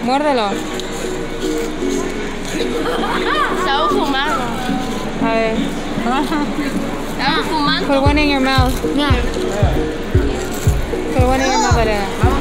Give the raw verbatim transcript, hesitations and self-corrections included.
Muérdelo. Estaba fumando. A ver. Estaba fumando. Put one in your mouth. Yeah. Put one in your mouth, Elena.